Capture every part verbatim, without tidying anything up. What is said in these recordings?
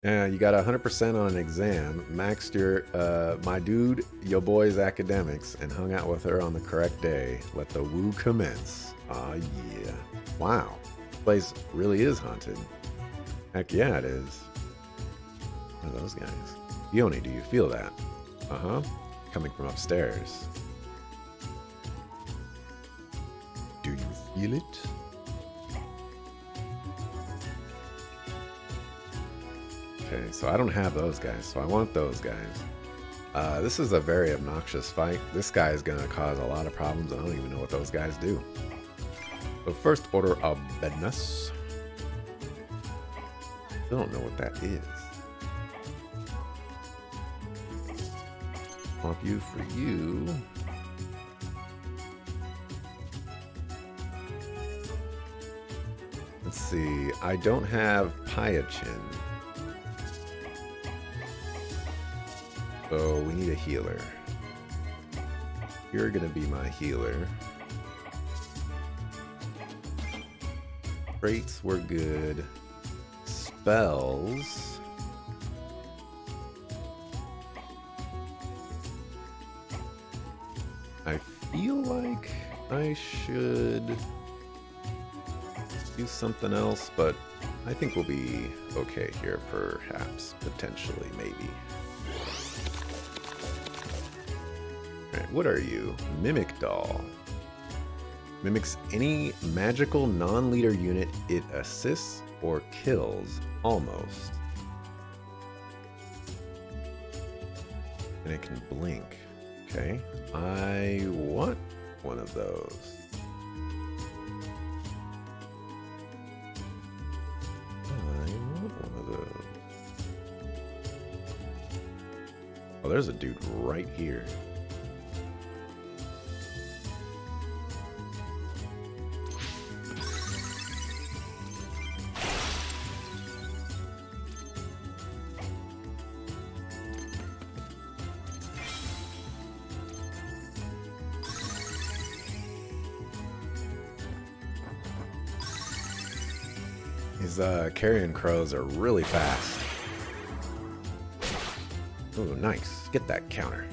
Yeah, you got one hundred percent on an exam, maxed your, uh, my dude, your boy's academics, and hung out with her on the correct day. Let the woo commence. Aw, yeah. Wow. This place really is haunted. Heck yeah, it is. What are those guys? Yoni, do you feel that? Uh-huh. Coming from upstairs. Do you feel it? Okay, so I don't have those guys, so I want those guys. Uh, this is a very obnoxious fight. This guy is going to cause a lot of problems. I don't even know what those guys do. So first order of business. I don't know what that is. Swap you for you. Let's see. I don't have Pyachin. So we need a healer. You're gonna be my healer. Traits were good. Spells. I feel like I should do something else, but I think we'll be okay here, perhaps, potentially, maybe. Alright, what are you? Mimic Doll. Mimics any magical non-leader unit it assists or kills, almost. And it can blink. Okay, I want one of those. I want one of those. Oh, there's a dude right here. These uh, carrion crows are really fast. Ooh, nice. Get that counter.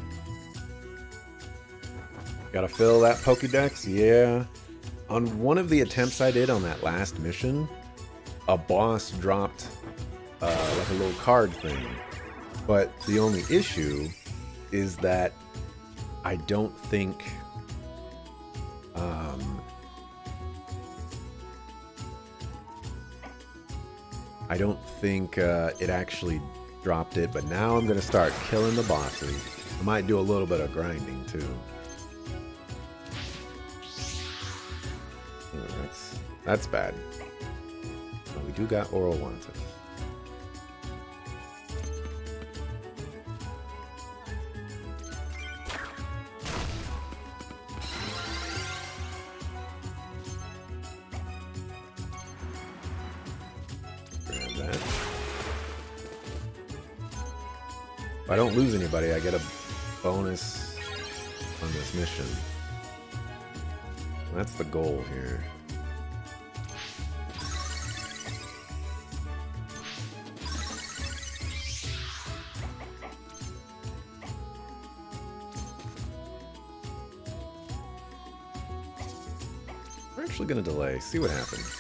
Gotta fill that Pokédex? Yeah. On one of the attempts I did on that last mission, a boss dropped uh, like a little card thing. But the only issue is that I don't think... Um, I don't think uh, it actually dropped it, but now I'm going to start killing the bosses. I might do a little bit of grinding too. Oh, that's, that's bad. But we do got Oral Wanted. If I don't lose anybody, I get a bonus on this mission. That's the goal here. We're actually going to delay, see what happens.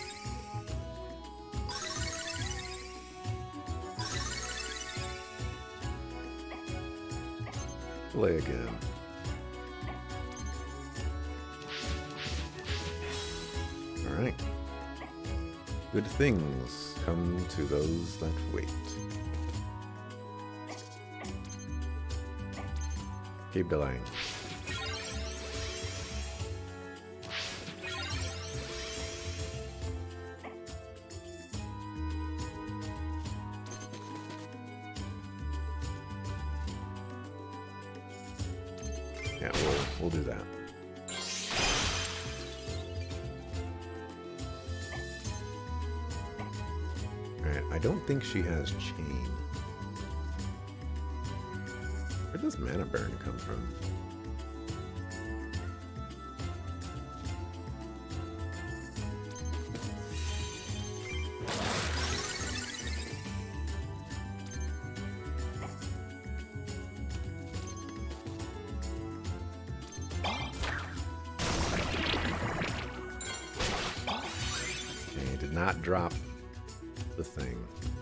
Delay again. Alright. Good things come to those that wait. Keep delaying. Yeah, we'll, we'll do that. Alright, I don't think she has chain. Where does Mana Burn come from? not drop the thing.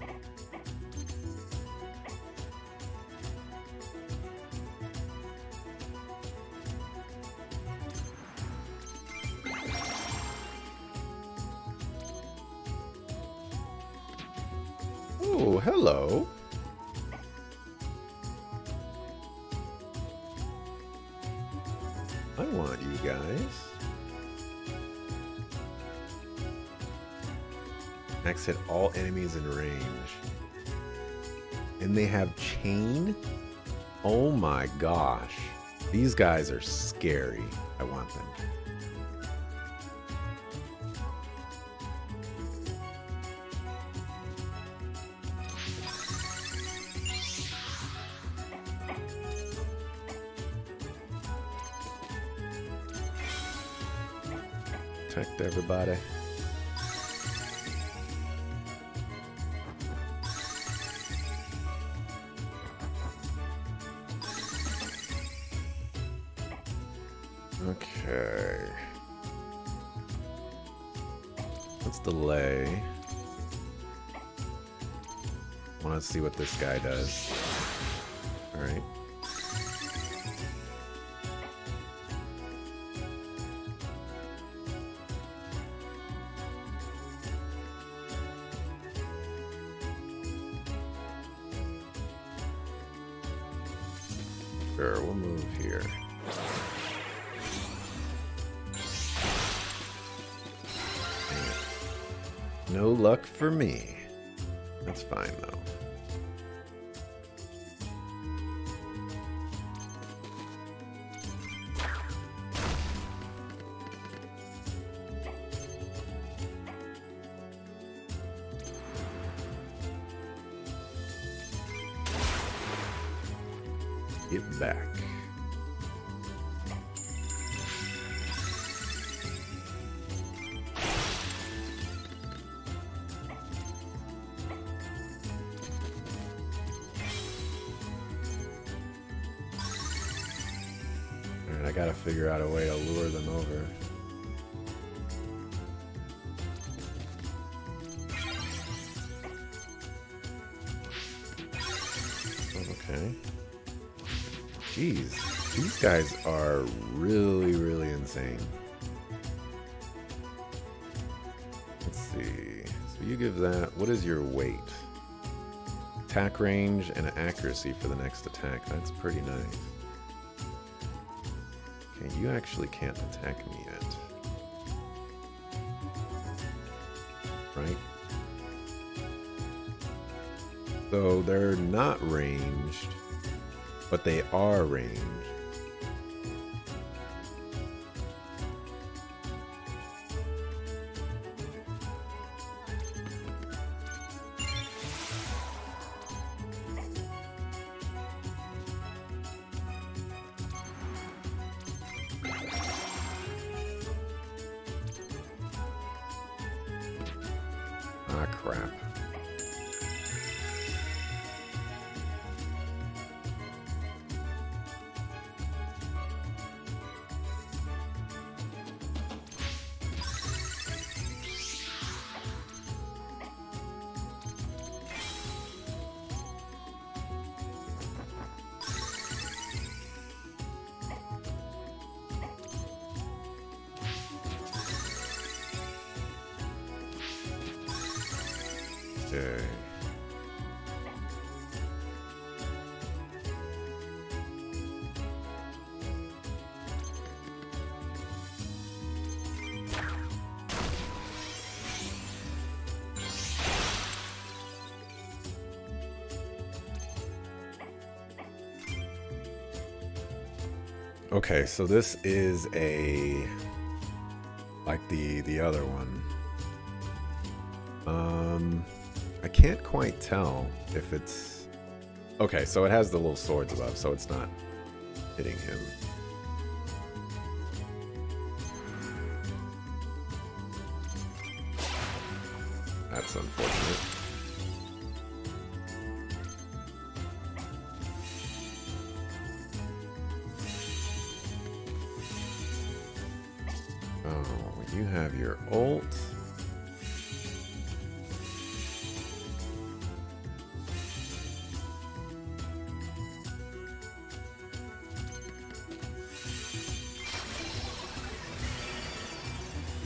Oh, hello. I want you guys. Max hit all enemies in range. And they have chain? Oh my gosh. These guys are scary. I want them. Protect everybody. Okay. Let's delay. I want to see what this guy does. All right. Sure, we'll move here. No luck for me. That's fine, though. Get back. Alright, I gotta figure out a way to lure them over. Okay. Jeez, these guys are really, really insane. Let's see. So you give that. What is your weight? Attack range and accuracy for the next attack. That's pretty nice. Okay, you actually can't attack me yet. Right? So they're not ranged. But they are ranged. Ah, crap. Okay. Okay, so this is a like the the other one. Um I can't quite tell if it's... Okay, so it has the little swords above, so it's not hitting him. That's unfortunate. Oh, you have your ult.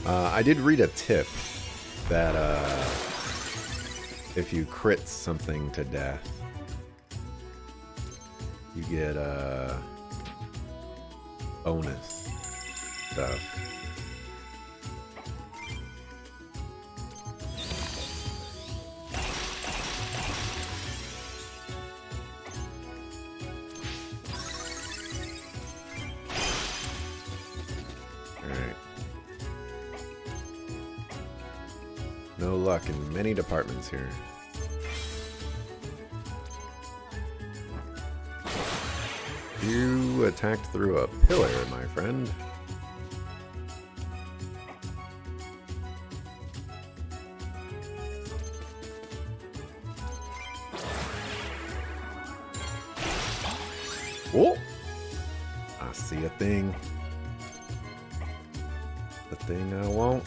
Uh, I did read a tip that uh, if you crit something to death, you get a bonus stuff. No luck in many departments here. You attacked through a pillar, my friend. Oh! I see a thing. The thing I want.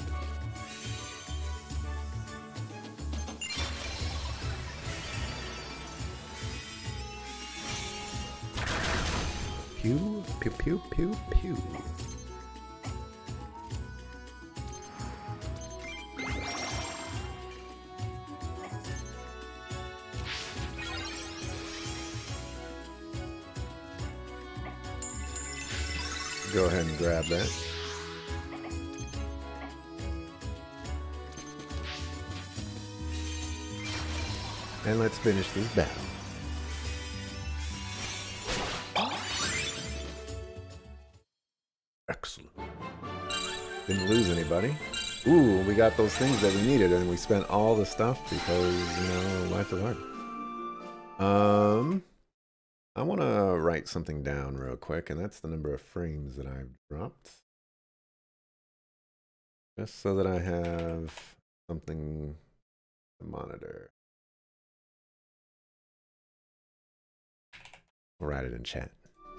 Pew, pew, pew, pew, pew. Go ahead and grab that. And let's finish this battle. Excellent. Didn't lose anybody. Ooh, we got those things that we needed, and we spent all the stuff because, you know, life is hard. Um, I want to write something down real quick, and that's the number of frames that I've dropped. Just so that I have something to monitor. I'll write it in chat.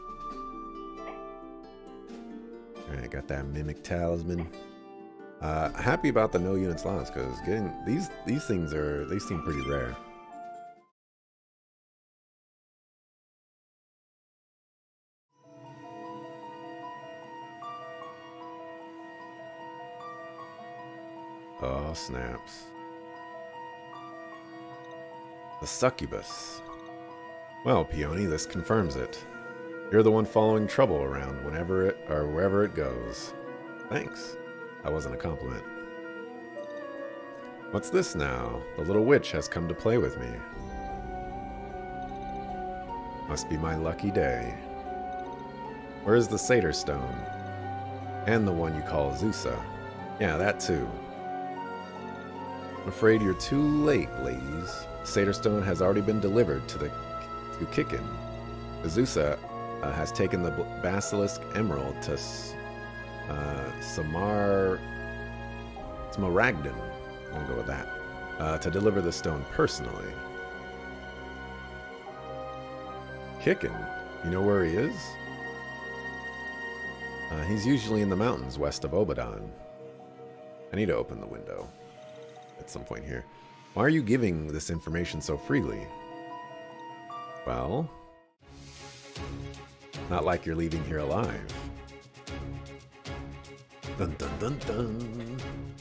Alright, got that Mimic Talisman. Uh, happy about the no units lost, because getting these these things are, they seem pretty rare. Oh, snaps. The succubus. Well, Peony, this confirms it. You're the one following trouble around whenever it, or wherever it goes. Thanks. That wasn't a compliment. What's this now? The little witch has come to play with me. Must be my lucky day. Where is the Satyr Stone? And the one you call Zusa. Yeah, that too. I'm afraid you're too late, ladies. Satyr Stone has already been delivered to the to Kikin. Zusa uh, has taken the Basilisk Emerald to uh, Samar Smaragdin. I'm gonna go with that. Uh, to deliver the stone personally. Kikin, you know where he is? Uh, he's usually in the mountains west of Obadan. I need to open the window at some point here. Why are you giving this information so freely? Well, not like you're leaving here alive. Dun dun dun dun.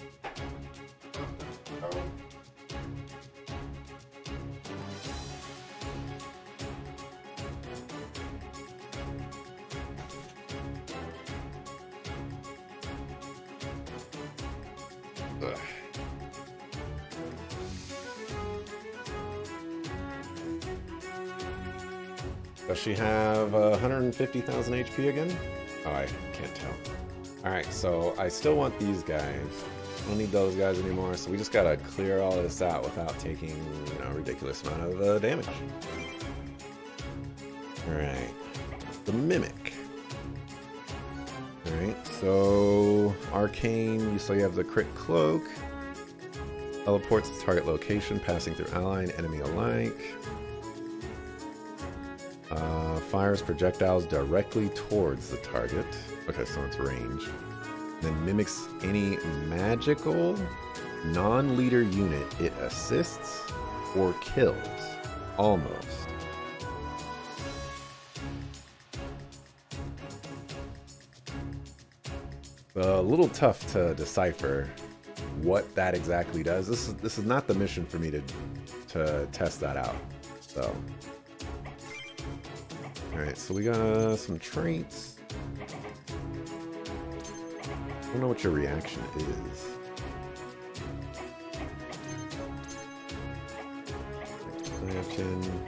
Ugh. Does she have uh, one hundred fifty thousand H P again? Oh, I can't tell. Alright, so I still want these guys. I don't need those guys anymore, so we just gotta clear all this out without taking, you know, a ridiculous amount of uh, damage. Alright. The Mimic. Alright, so Arcane, so you have the Crit Cloak. Teleports to target location, passing through ally and enemy alike. Uh, fires projectiles directly towards the target. Okay, so it's range. Then mimics any magical non-leader unit it assists or kills. Almost. a little tough to decipher what that exactly does. This is this is not the mission for me to to test that out. So, all right. So we got some traits. I don't know what your reaction is. Reaction.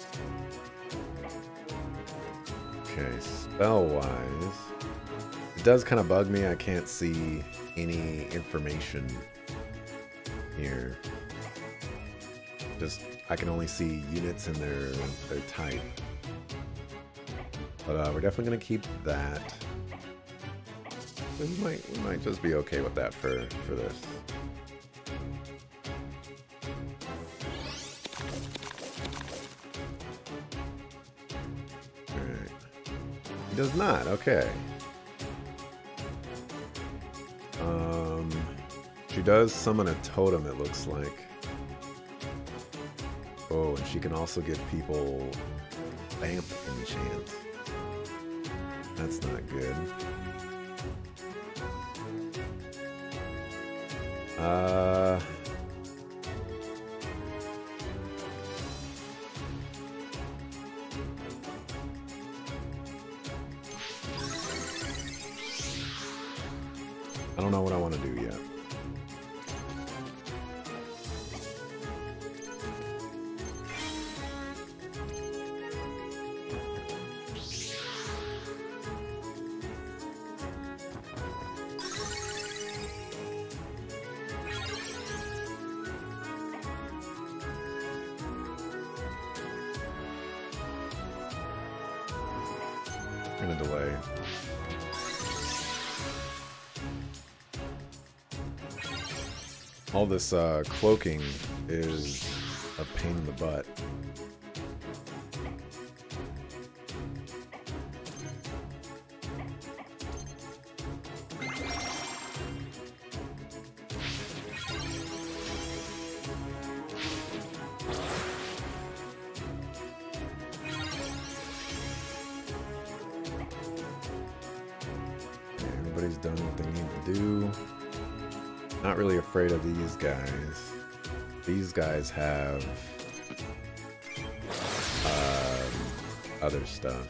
Okay, spell-wise, it does kind of bug me. I can't see any information here. Just, I can only see units and their, their type. But uh, we're definitely going to keep that. We might, we might just be okay with that for, for this. He does not. Okay. Um, she does summon a totem, it looks like. Oh, and she can also give people vamp enchants. That's not good. Uh... I don't know what I want to do yet. I'm gonna delay. All this uh, cloaking is a pain in the butt. Okay, everybody's done what they need to do. Not really afraid of these guys. These guys have um, other stuff.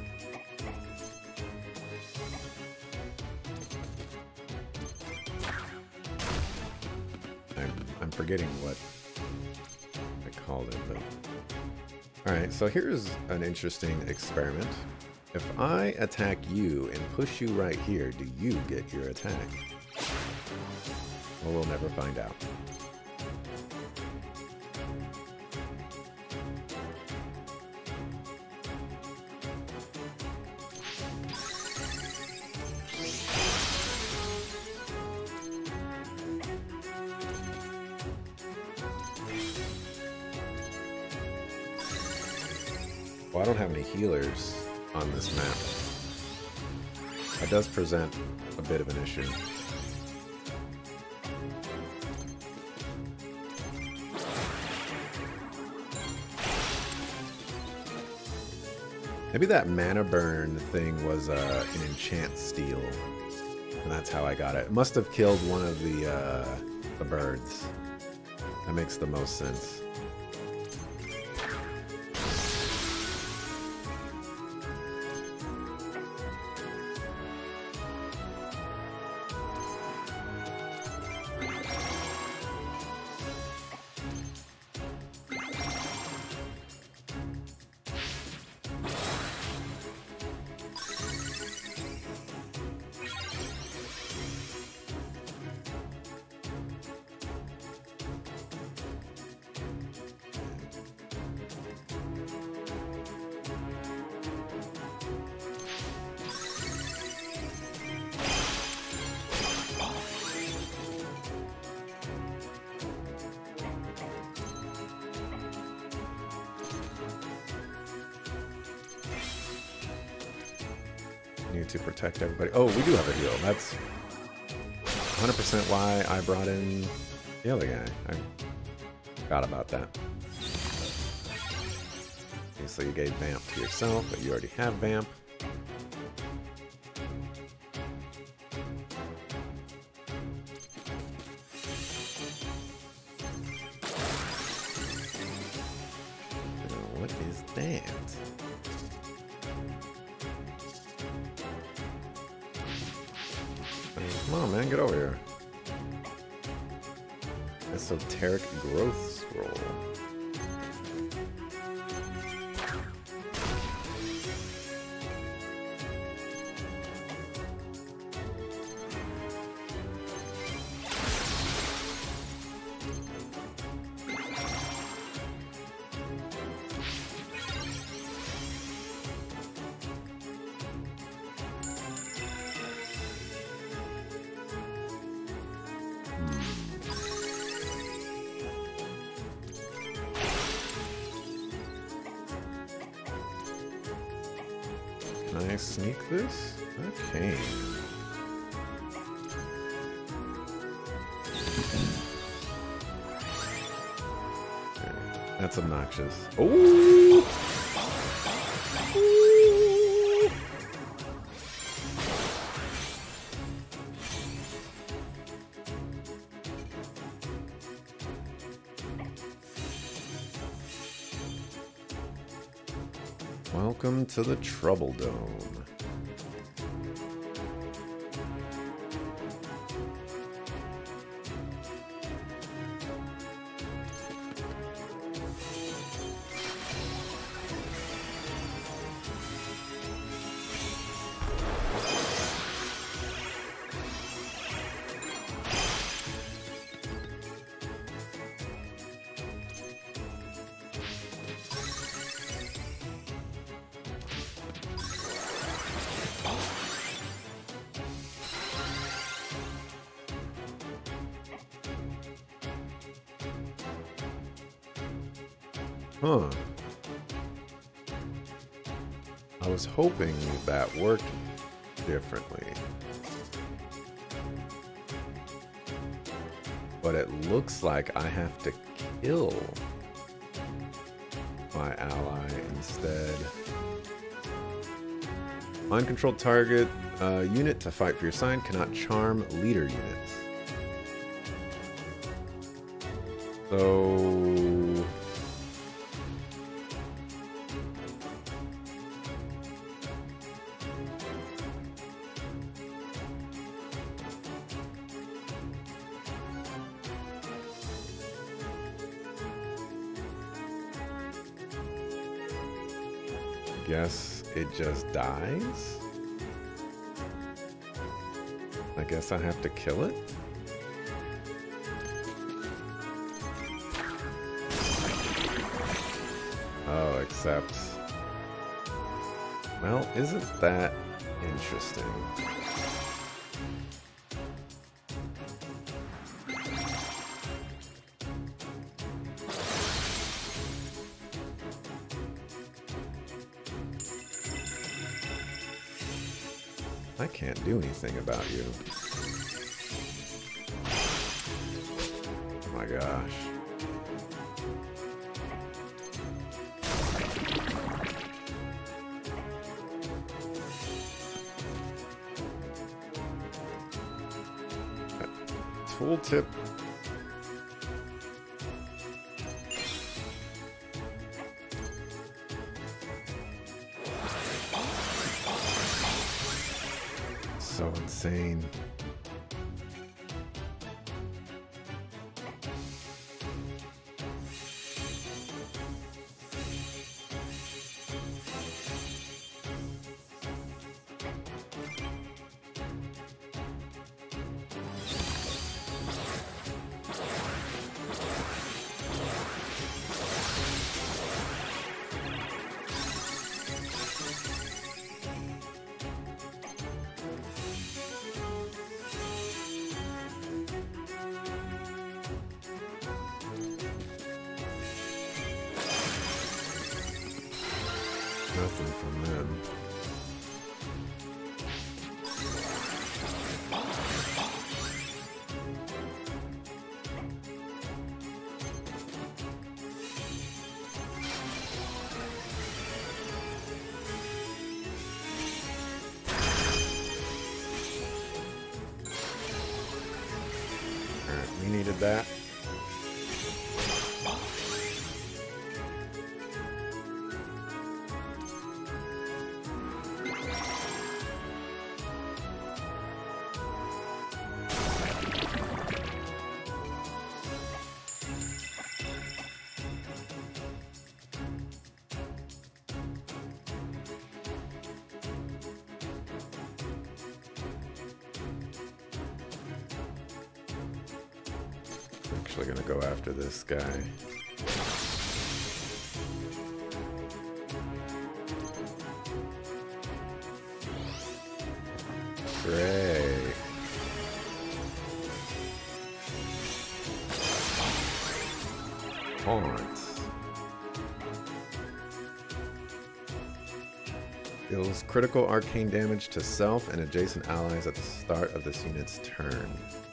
I'm, I'm forgetting what I called it, but... Alright, so here's an interesting experiment. If I attack you and push you right here, do you get your attack? Well, we'll never find out. Well, I don't have any healers on this map. That does present a bit of an issue. Maybe that mana burn thing was uh, an enchant steal, and that's how I got it. It must have killed one of the uh, the birds. That makes the most sense. To protect everybody. Oh, we do have a heal. That's one hundred percent why I brought in the other guy. I forgot about that. Okay, so you gave Vamp to yourself, but you already have Vamp. understand. Come on, man, get over here. Esoteric growth scroll. Can I sneak this? Okay. That's obnoxious. Oh! Welcome to the Trouble Dome. Huh. I was hoping that worked differently. But it looks like I have to kill my ally instead. Mind-controlled target uh, unit to fight for your side cannot charm leader units. So... guess it just dies? I guess I have to kill it? Oh, except... well, isn't that interesting? I can't do anything about you. Oh my gosh. Tooltip. So insane. Nothing from them. Alright, we needed that. Actually gonna go after this guy. Great. Taunt. Deals critical arcane damage to self and adjacent allies at the start of this unit's turn.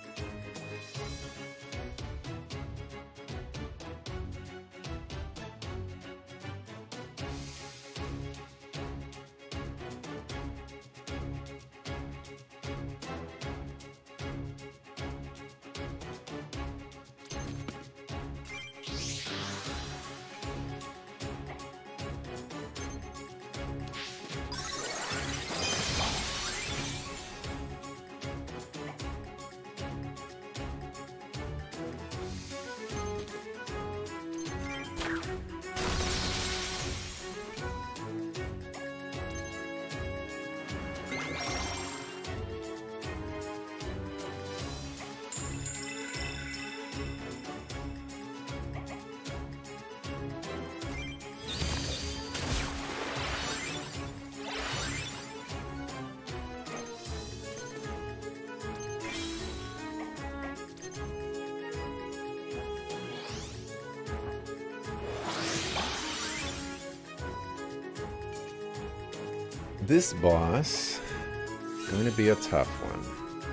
This boss is going to be a tough one.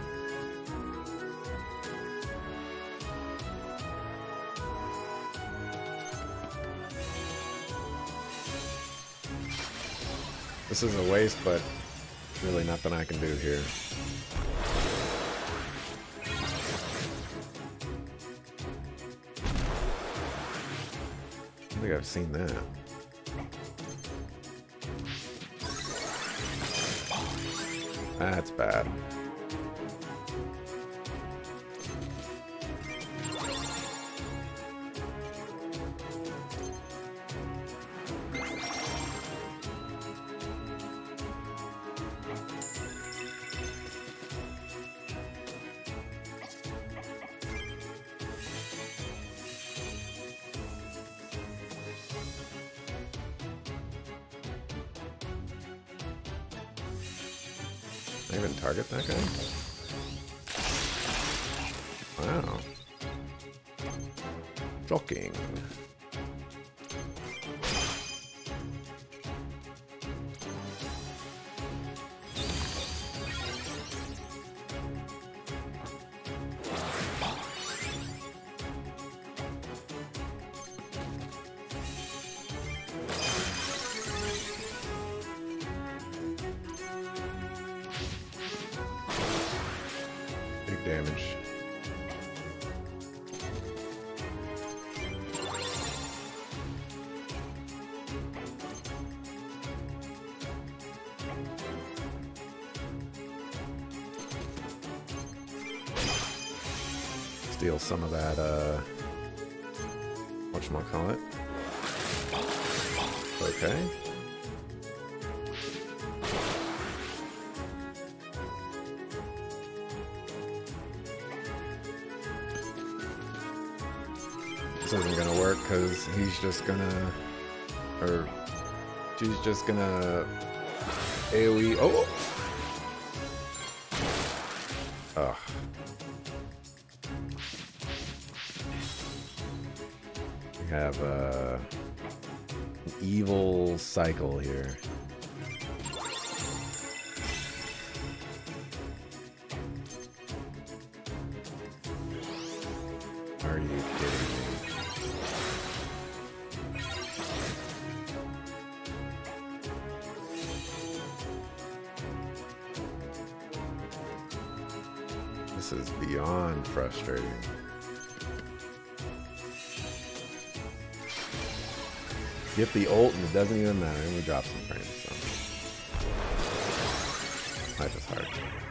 This is a waste, but really nothing I can do here. I think I've seen that. That's bad. Can I even target that guy? Wow. Shocking. Big damage. Steal some of that, uh, whatchamacallit. Okay. This isn't gonna work because he's just gonna, or she's just gonna AoE. Oh! Ugh. We have uh, an evil cycle here. Are you kidding me? This is beyond frustrating. Get the ult and it doesn't even matter, and we drop some frames, so life is hard.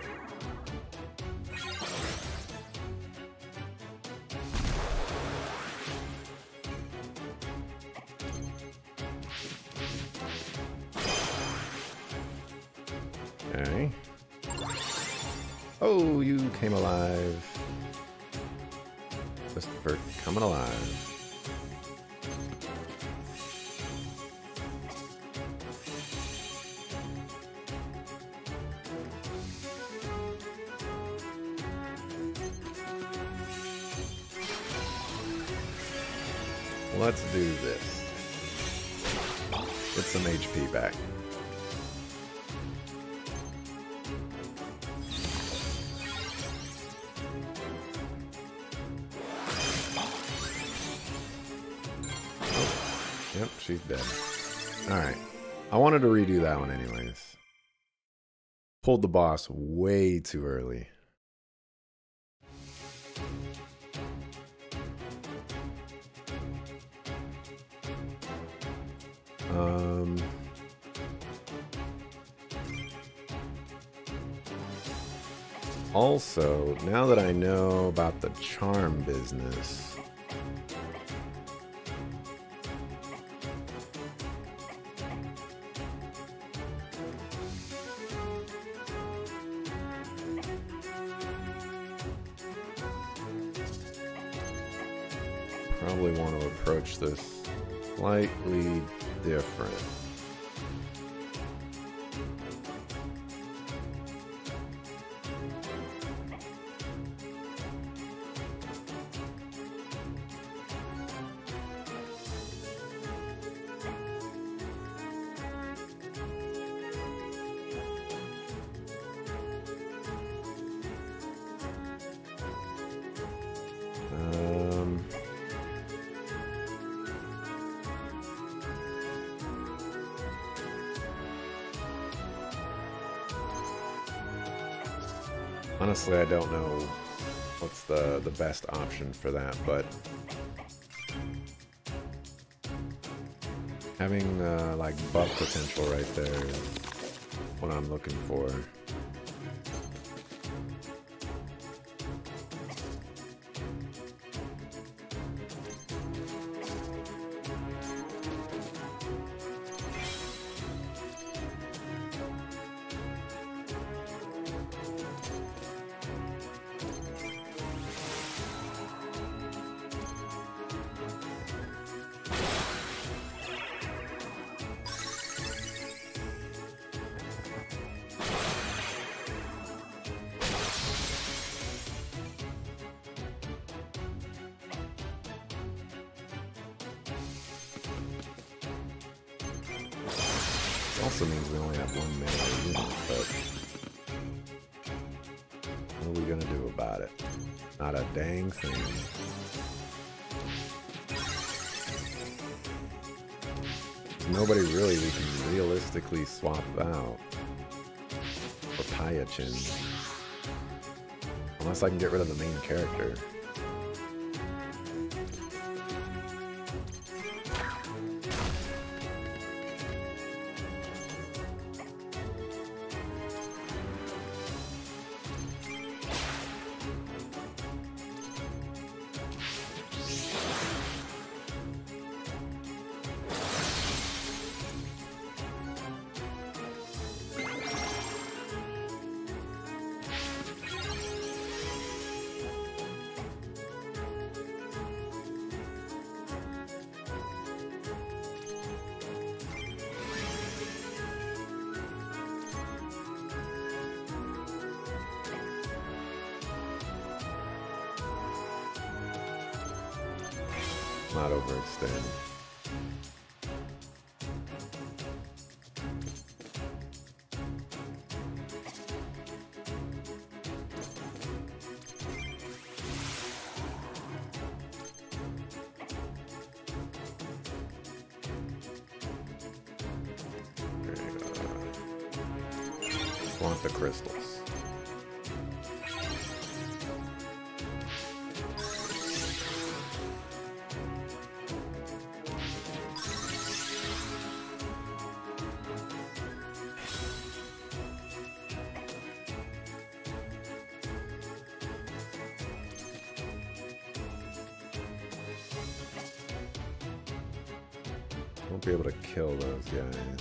Okay. Oh, you came alive. Christopher coming alive. Let's do this. Get some H P back. Oh, yep, she's dead. Alright. I wanted to redo that one anyways. Pulled the boss way too early. Um, also, now that I know about the charm business, probably want to approach this slightly different. Um, honestly, I don't know what's the the best option for that, but having uh, like buff potential right there is what I'm looking for. Also means we only have one melee unit, but what are we gonna do about it? Not a dang thing. There's nobody really we can realistically swap out for Pyachin. Unless I can get rid of the main character. Not overextend. Want the crystals. Won't be able to kill those guys.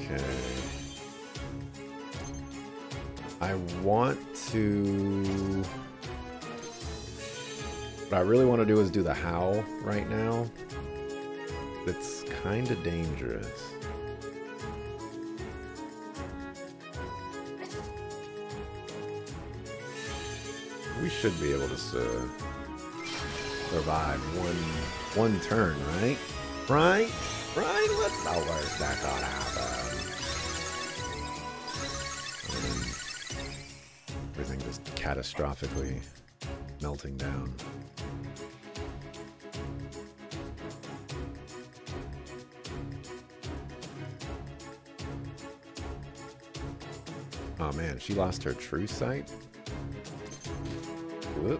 Okay. I want to... What I really want to do is do the howl right now. It's kind of dangerous. We should be able to uh, survive one one turn, right? Right? Right? What's the worst that could happen? Um, everything just catastrophically melting down. Oh man, she lost her true sight? Whoops.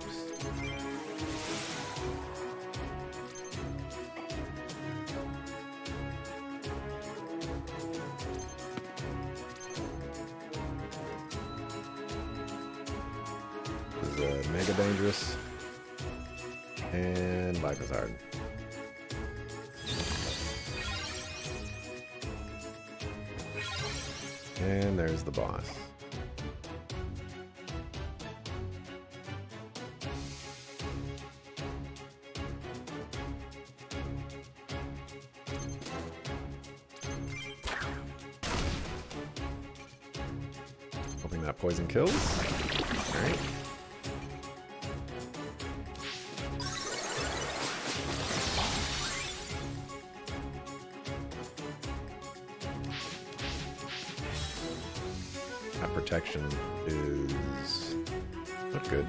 This is uh, mega dangerous. And life is hard. And there's the boss. Hoping that poison kills. Alright. That protection is not good.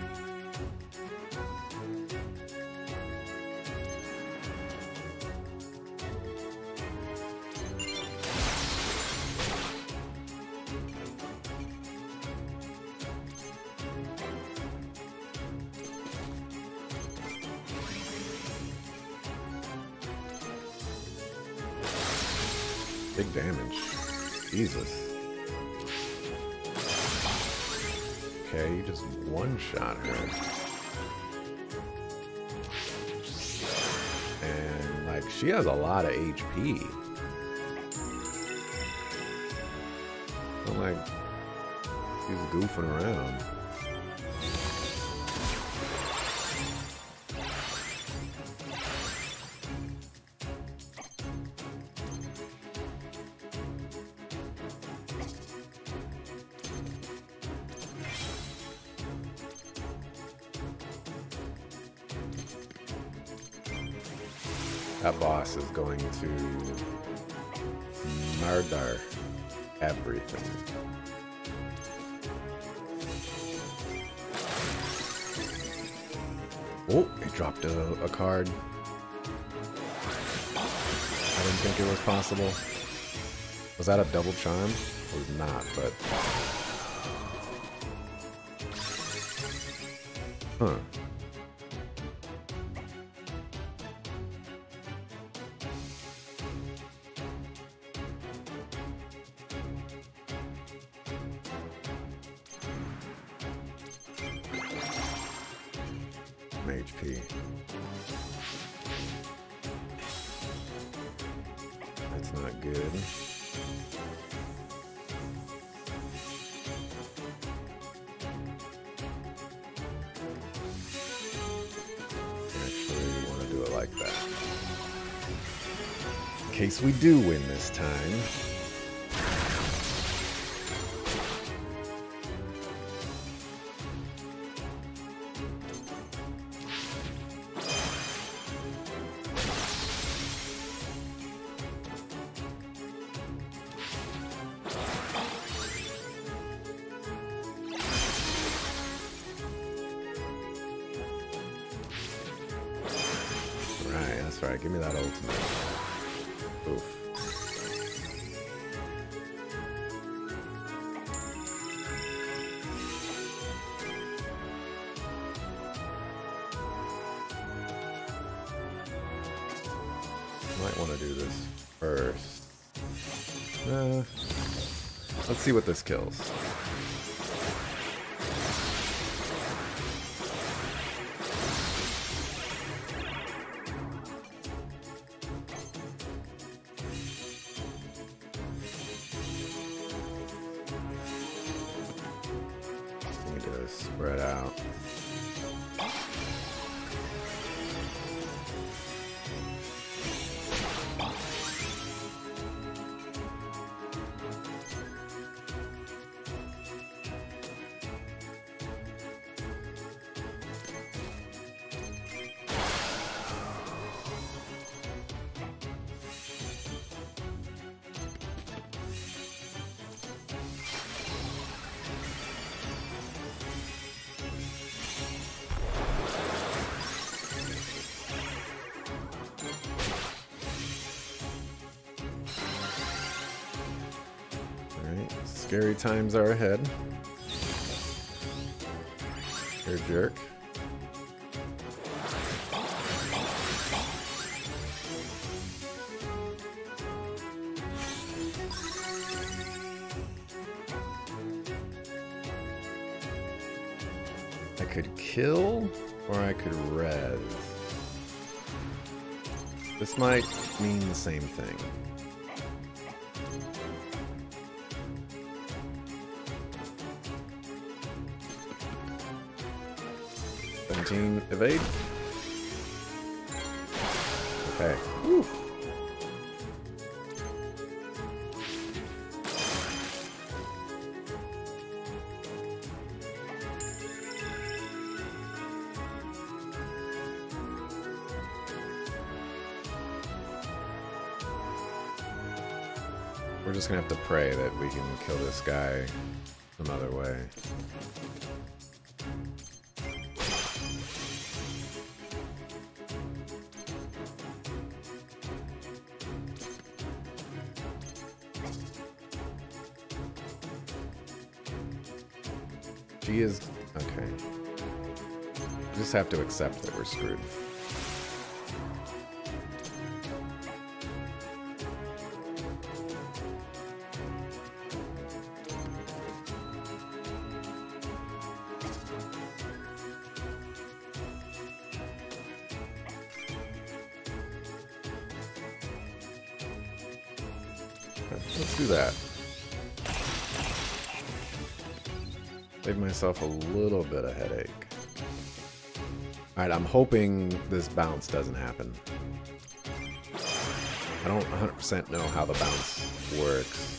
Big damage. Jesus. Okay, you just one-shot her. And, like, she has a lot of H P. I'm like, she's goofing around. That boss is going to murder everything. Oh, he dropped a, a card. I didn't think it was possible. Was that a double charm? It was not, but... Huh. H P. That's not good. Actually, we want to do it like that. In case we do win this time. That's right, give me that ultimate. Oof. Might want to do this first. Uh, let's see what this kills. just spread out. Scary times are ahead. Here, jerk. I could kill, or I could res. This might mean the same thing. seventeen evade. Okay. Woo. We're just gonna have to pray that we can kill this guy some other way. She is... okay. We just have to accept that we're screwed. Let's do that. Save myself a little bit of headache. Alright, I'm hoping this bounce doesn't happen. I don't one hundred percent know how the bounce works.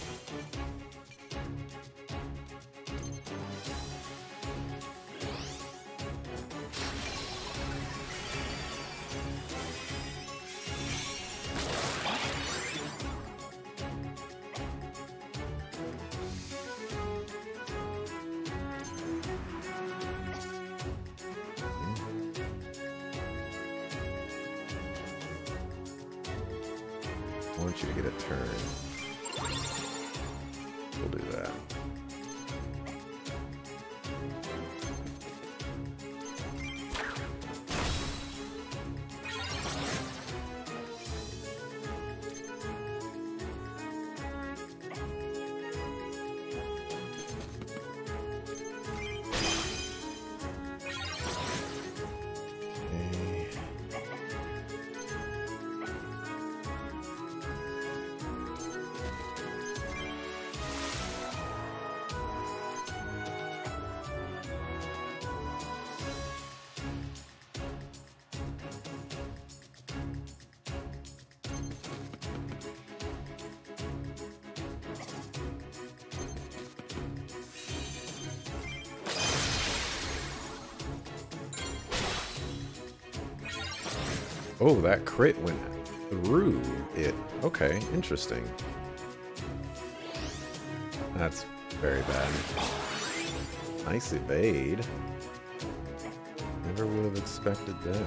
I want you to get a turn. We'll do that. Oh, that crit went through it. Okay, interesting. That's very bad. Nice evade. Never would have expected that.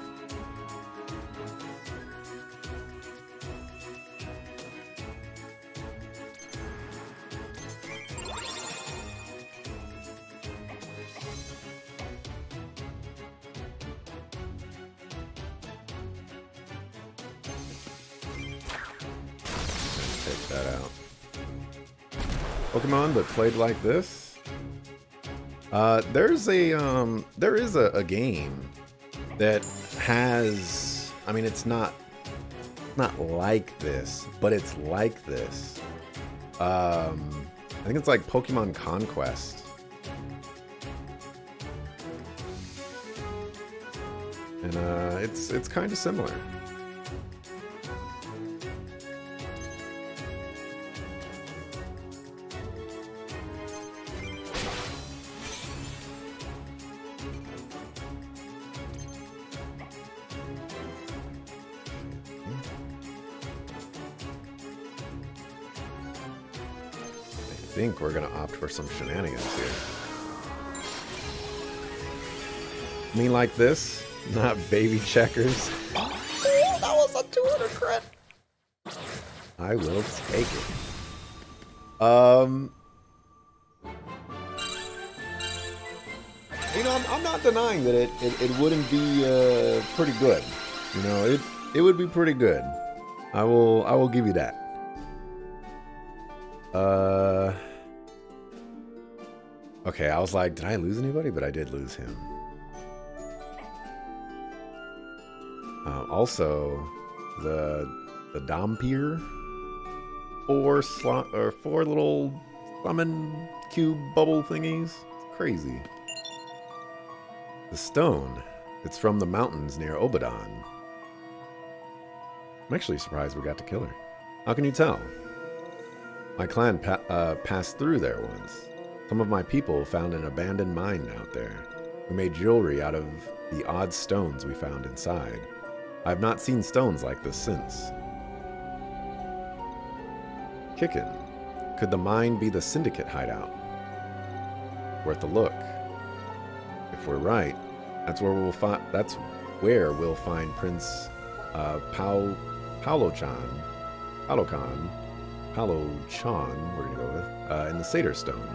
Take that out. Pokemon that played like this? Uh, there's a, um, there is a, a game that has, I mean, it's not, not like this, but it's like this. Um, I think it's like Pokemon Conquest. And uh, it's it's kind of similar. I think we're gonna opt for some shenanigans here. I mean, like this, not baby checkers. Oh, that was a two hundred crit. I will take it. Um, you know, I'm, I'm not denying that it it, it wouldn't be uh, pretty good. You know, it it would be pretty good. I will I will give you that. Uh, okay, I was like, did I lose anybody? But I did lose him. Uh, also, the the Dhampir, four slot or four little summon cube bubble thingies. It's crazy. The stone. It's from the mountains near Obadan. I'm actually surprised we got to kill her. How can you tell? My clan pa uh, passed through there once. Some of my people found an abandoned mine out there. We made jewelry out of the odd stones we found inside. I have not seen stones like this since. Kicken. Could the mine be the Syndicate hideout? Worth a look. If we're right, that's where we'll find. That's where we'll find Prince uh, Pao Paolo-chan, Paolo-chan, Paolo-chan. We're gonna go with uh, in the Satyr Stone.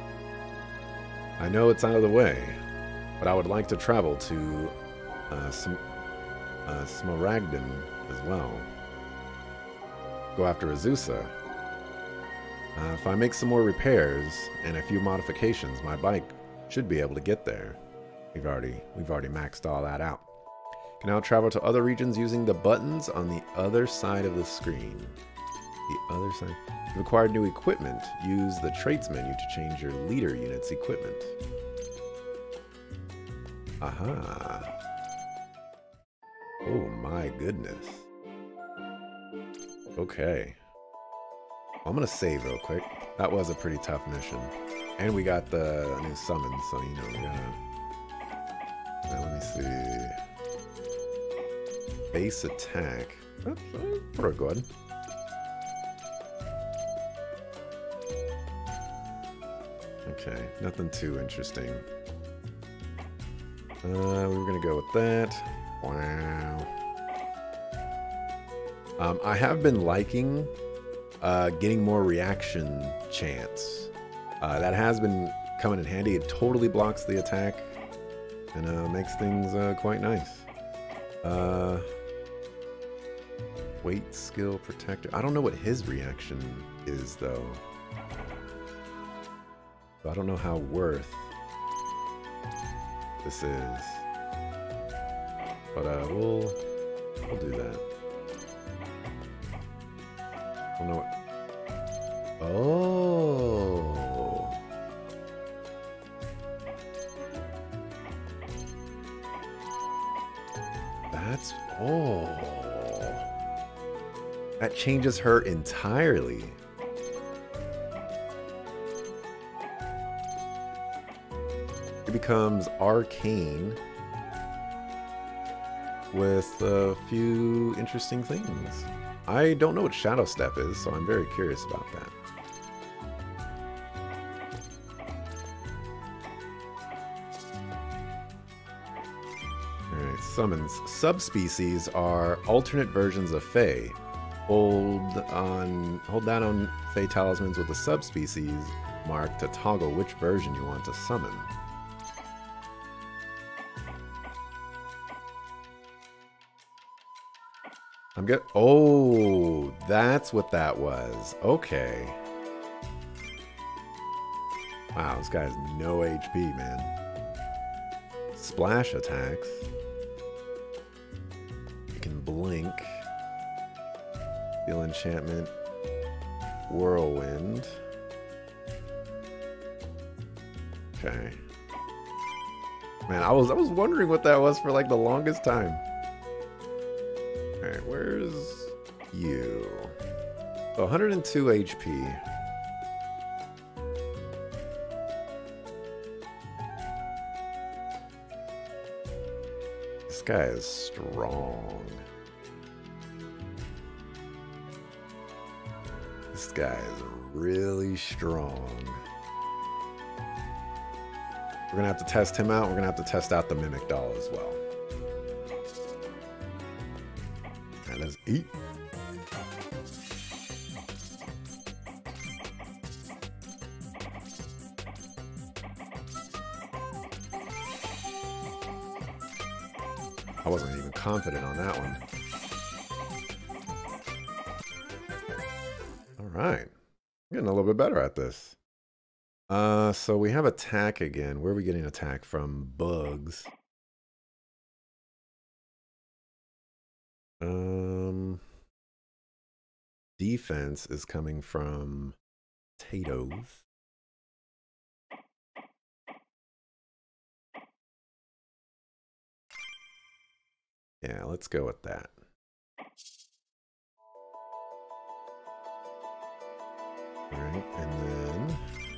I know it's out of the way, but I would like to travel to uh, some. Uh, Smaragden as well. Go after Azusa. Uh, if I make some more repairs and a few modifications, my bike should be able to get there. We've already we've already maxed all that out. Can now travel to other regions using the buttons on the other side of the screen. The other side. If you acquired new equipment, use the traits menu to change your leader unit's equipment. Aha. Oh my goodness. Okay. I'm gonna save real quick. That was a pretty tough mission. And we got the new summon, so you know we're gonna... Now, let me see. Base attack. That's uh, pretty good. Okay, nothing too interesting. Uh, we were gonna go with that. Wow. Um, I have been liking uh, getting more reaction chance. Uh, that has been coming in handy. It totally blocks the attack and uh, makes things uh, quite nice. Uh, weight skill protector. I don't know what his reaction is though. So I don't know how worth this is. But uh, we'll we'll do that. I don't know what. Oh. That's oh. That changes her entirely. It becomes arcane. With a few interesting things. I don't know what Shadow Step is, so I'm very curious about that. Alright, summons. Subspecies are alternate versions of Fae. Hold on hold down on Fae talismans with the subspecies mark to toggle which version you want to summon. I'm good. Oh, that's what that was. Okay. Wow, this guy has no H P, man. Splash attacks. You can blink. Feel enchantment. Whirlwind. Okay. Man, I was I was wondering what that was for like the longest time. Alright, where's you? So one hundred two H P. This guy is strong. This guy is really strong. We're gonna have to test him out. We're gonna have to test out the Mimic Doll as well. And let's eat. I wasn't even confident on that one. All right. Getting a little bit better at this. Uh, so we have attack again. Where are we getting attack from? Bugs. Um, defense is coming from potatoes. Yeah, let's go with that. All right, and then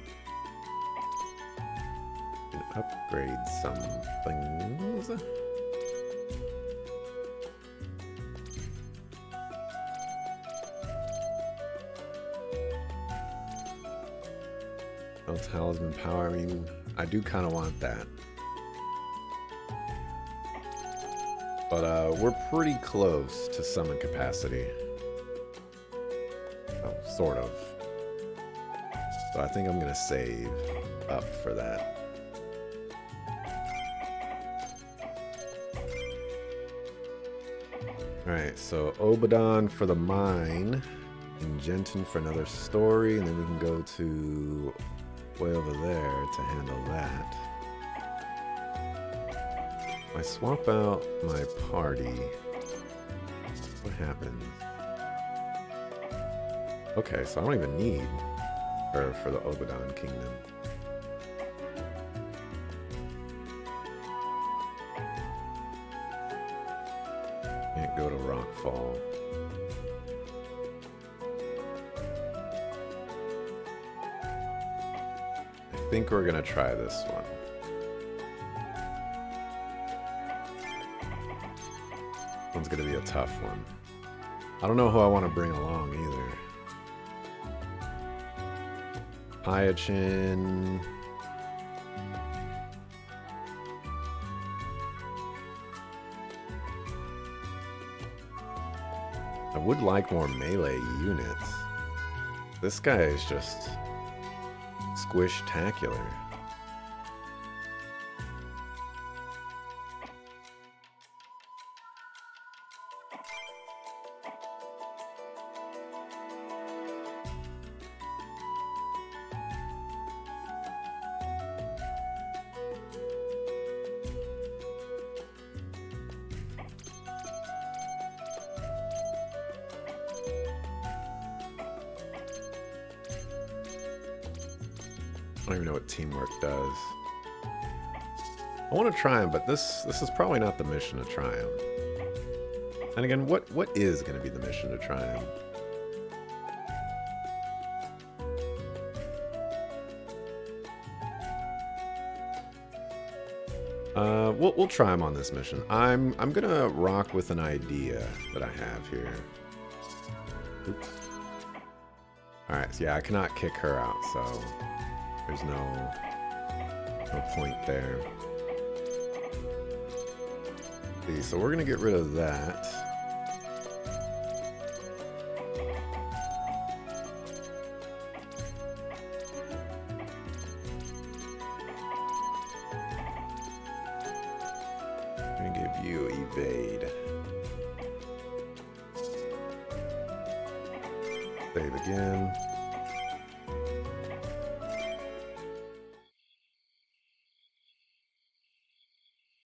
we can upgrade some things. Oh, talisman power. I mean, I do kind of want that. But uh, we're pretty close to summon capacity. Oh, sort of. So I think I'm going to save up for that. Alright, so Obadon for the mine. And Genton for another story. And then we can go to way over there to handle that. If I swap out my party, what happens? Okay, so I don't even need her for the Obadon Kingdom. Can't go to Rockfall. I think we're gonna try this one. One's gonna be a tough one. I don't know who I want to bring along either. Hyachin. I would like more melee units. This guy is just squish-tacular. I don't even know what teamwork does. I want to try him, but this this is probably not the mission to try him. And again, what what is going to be the mission to try him? Uh, we'll we'll try him on this mission. I'm I'm gonna rock with an idea that I have here. Oops. All right, so yeah, I cannot kick her out, so. There's no, no point there. See, so we're gonna get rid of that. I'm gonna give you evade. Save again.